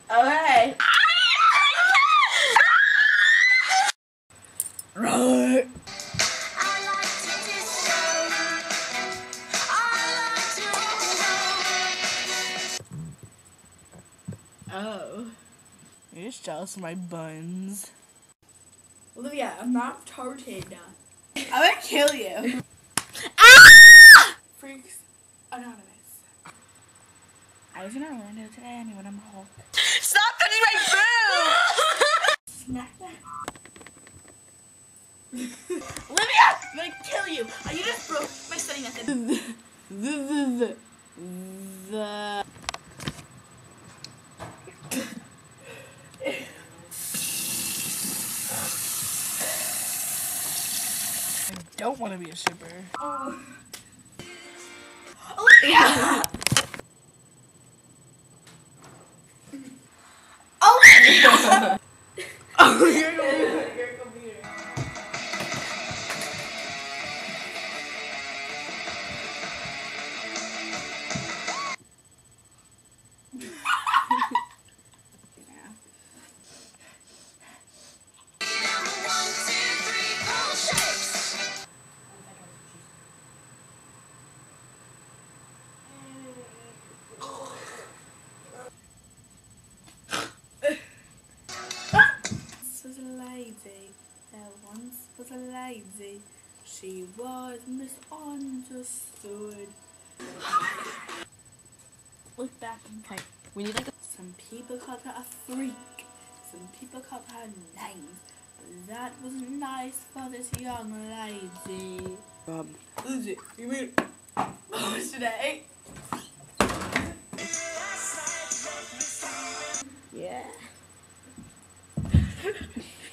Okay. Right. Oh. You're just jealous of my buns. Olivia, I'm not retarded. I'm gonna kill you. Freaks Anonymous. I was in Orlando today and when I'm Hulk. Stop touching my boob! Smack that. Olivia! I'm gonna kill you. You just broke my study method. The I don't want to be a stripper. Oh. Olivia! Olivia! Oh, you're a computer. You're a computer. Was a lady, there once was a lady, she was misunderstood. Look back. Okay. We need like a Some people called her a freak, some people called her names, but that wasn't nice for this young lady. Lindsay, you mean Post today. yeah.